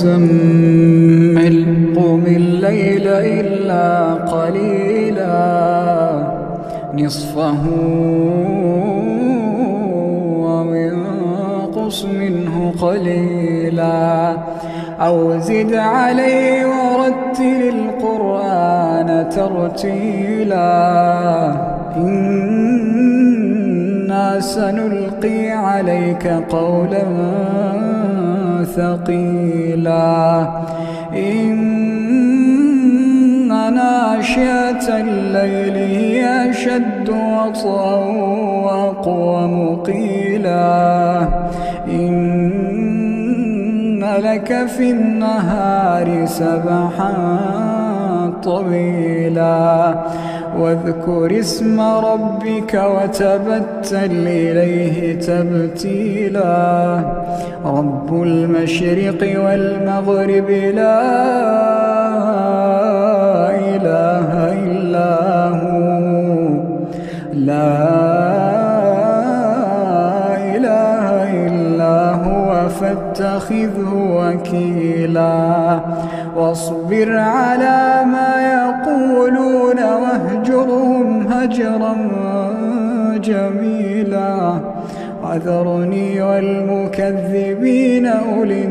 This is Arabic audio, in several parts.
المزمل قم الليل إلا قليلا نصفه وانقص منه قليلا أو زد عليه ورتل القرآن ترتيلا إنا سنلقي عليك قولا ثقيلا إن ناشئة الليل هي أشد وطئا وأقوم قيلا إن لك في النهار سبحا طويلا واذكر اسم ربك وتبتل إليه تبتيلا رب المشرق والمغرب لا إله إلا هو فاتخذه وكيلا واصبر على ما يقولون واهجرهم هجرا جميلا وذرني والمكذبين أولي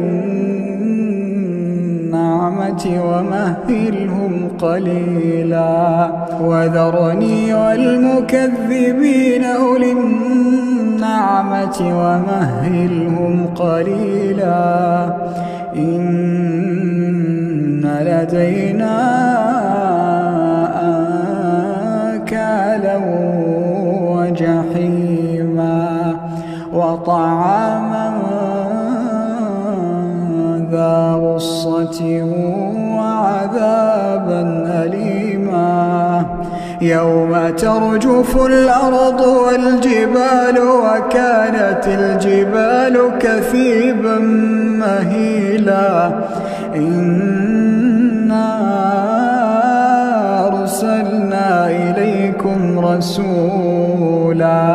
النعمة ومهلهم قليلا وذرني والمكذبين أولي النعمة ومهلهم قليلا إن لدينا أنكالا وجحيما وطعاما ذا غصة وعذابا أليما يوم ترجف الأرض والجبال وكانت الجبال كثيبا مهيلا إنا أرسلنا إليكم رسولا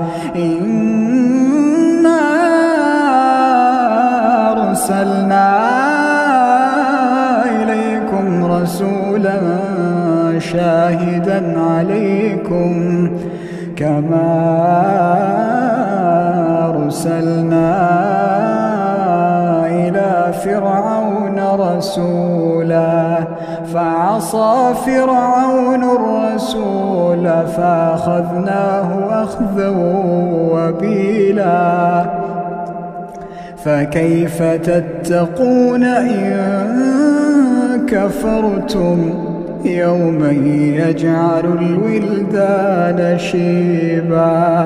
شاهدا عليكم كما أرسلنا إلى فرعون رسولا فعصى فرعون الرسول فأخذناه أخذا وبيلا فكيف تتقون إن كفرتم يوما يجعل الولدان شيبا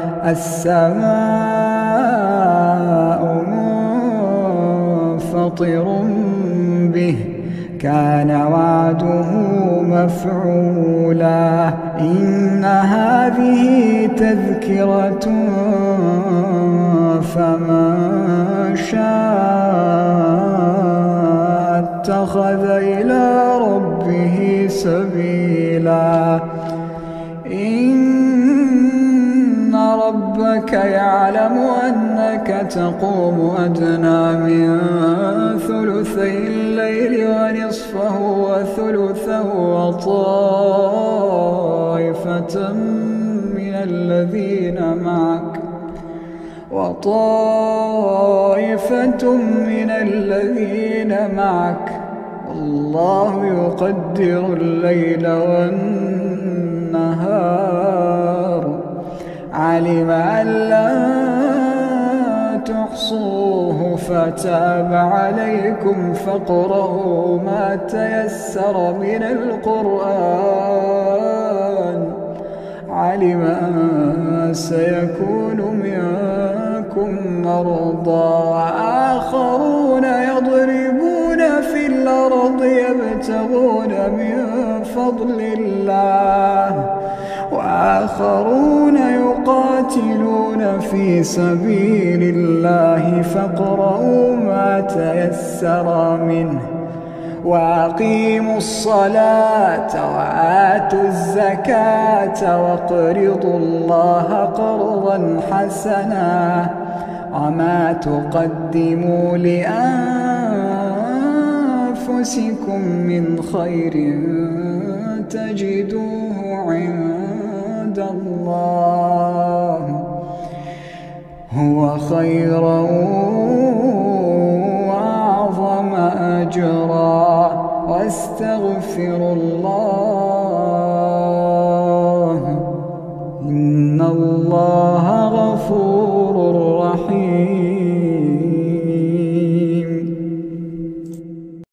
السماء منفطر به كان وعده مفعولا إن هذه تذكرة فمن شاء اتخذ إلى ربه سبيلا إن ربك يعلم أنك تقوم أدنى من ثلثي الليل ونصفه وثلثه وطائفة من الذين معك والله يقدر الليل والنهار علم أن لا تحصوه فتاب عليكم فاقرؤوا ما تيسر من القرآن علم أن سيكون منكم مرضى وآخرون يضربون في الأرض يبتغون من فضل الله وآخرون يقاتلون في سبيل الله فاقرؤوا ما تيسر منه وأقيموا الصلاة وآتوا الزكاة واقرضوا الله قرضا حسنا وما تقدموا لأنفسكم أنفسكم من خير تجدوه عند الله هو خيرا وأعظم أجرا واستغفروا الله